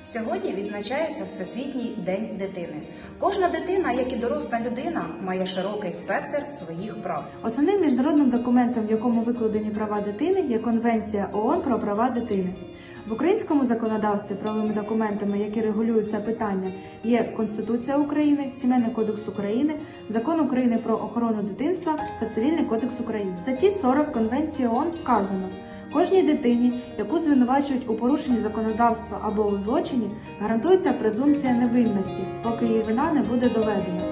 Сьогодні відзначається Всесвітній день дитини. Кожна дитина, як і доросла людина, має широкий спектр своїх прав. Основним міжнародним документом, в якому викладені права дитини, є Конвенція ООН про права дитини. В українському законодавстві правовими документами, які регулюють це питання, є Конституція України, Сімейний кодекс України, Закон України про охорону дитинства та Цивільний кодекс України. В статті 40 Конвенції ООН вказано: кожній дитині, яку звинувачують у порушенні законодавства або у злочині, гарантується презумпція невинності, поки її вина не буде доведена.